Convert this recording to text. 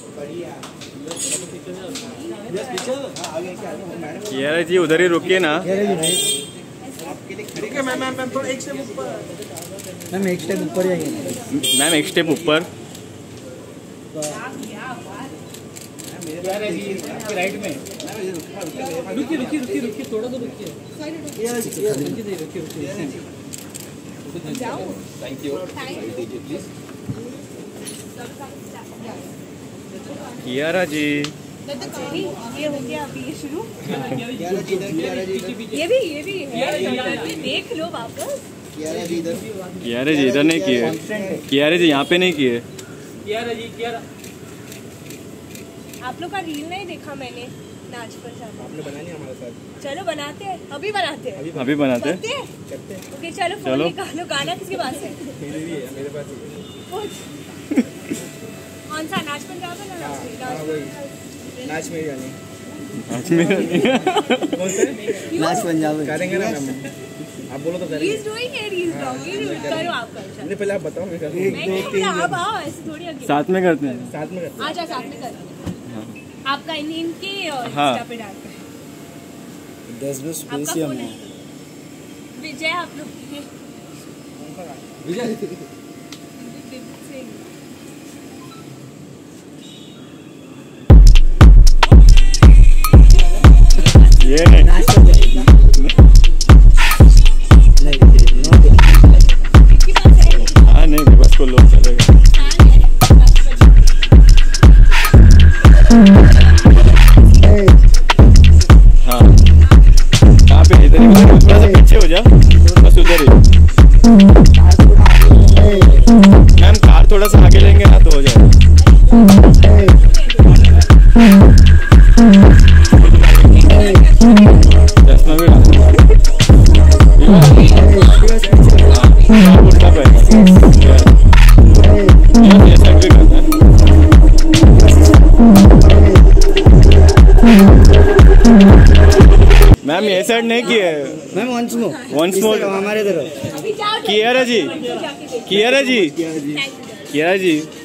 यार जी उधर ही रुकिए ना। मैम थोड़ा एक स्टेप ऊपर। मैम एक स्टेप ऊपर जाइए। मैम एक स्टेप ऊपर। राइट में रुकिए थोड़ा तो रुकिए। Thank you. कियारा जी ये हो गया अभी ये शुरू। ये भी देख लो वापस। कियारा जी इधर नहीं किए। कियारा जी यहाँ पे नहीं किए। आप लोग का रील नहीं देखा मैंने नाच पर जाना। आपने बनानी है हमारे साथ। चलो बनाते हैं, अभी बनाते हैं। अभी बनाते हैं। ओके चलो फोन निकालो। गाना किसके पास है? मेरे पास है। कौन सा नाच पंजाब है ना? नाच में जानी। नाच में नाच पंजाब करेंगे ना मैम। आप बोलो तो करेंगे। He is doing it, he is doing it। करो आप करो। नहीं पहले आप बताओ मैं करूँ। आप आओ ऐसे थोड़ी अकेले। साथ में करते हैं। साथ में करते हैं। आजा साथ में करते हैं। आपका इनके और हाँ। इंस्टा पे डालते हैं। 10 आपका फोन है। विजय आप लोग विजय ये नहीं। हाँ नहीं बस को लोग चलेगा। हाँ कहाँ पे? इधर ही थोड़ा सा पीछे हो जाओ बस उधर ही। मैम कार थोड़ा सा आगे लेंगे ना तो हो जाएगा। चश्मा भी उल्टा पड़ेगा। ये साइड भी करता है। मैम ये साइड नहीं किए। मैम वंस मोर हमारे तरफ। अभी जाओ। कियारा जी।